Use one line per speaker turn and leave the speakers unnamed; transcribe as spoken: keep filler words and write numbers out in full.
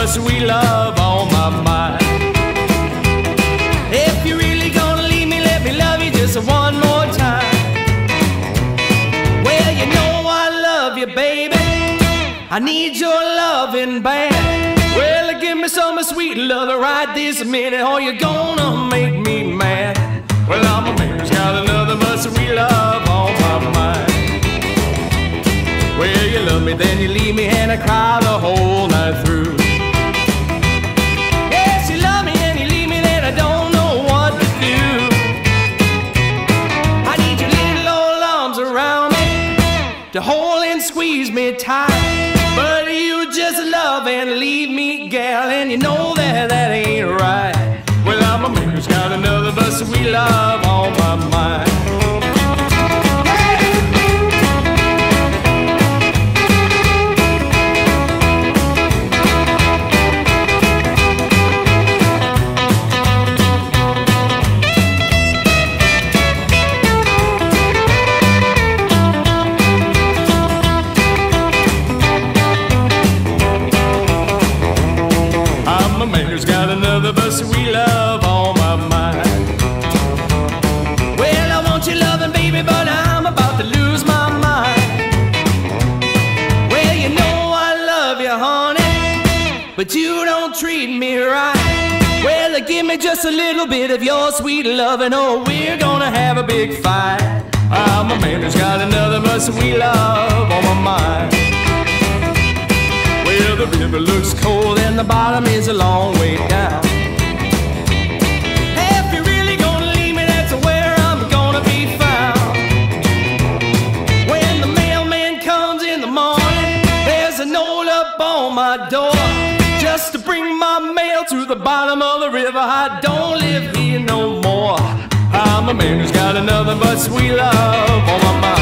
but sweet love on my mind. If you're really gonna leave me, let me love you just one more time. Well, you know I love you, baby. I need your loving bad. Well, give me some sweet love right this minute, or you're gonna make me mad. Well, I'm a man who's got another but sweet love on my mind. Well, you love me, then you leave me, and I cry the whole night through. Yes, you love me, and you leave me, then I don't know what to do. I need your little old arms around me to hold and squeeze me tight. But you just love and leave me, gal, and you know that that ain't right. Well, I'm a man who's got another but sweet love on my mind. But sweet love on my mind. Well, I want your loving, baby, but I'm about to lose my mind. Well, you know I love you, honey, but you don't treat me right. Well, give me just a little bit of your sweet loving, or we're gonna have a big fight. I'm a man who's got another but sweet love on my mind. Well, the river looks cold and the bottom is a long way down. If you're really gonna leave me, that's where I'm gonna be found. When the mailman comes in the morning, there's a note up on my door, just to bring my mail to the bottom of the river. I don't live here no more. I'm a man who's got another but sweet love on my mind.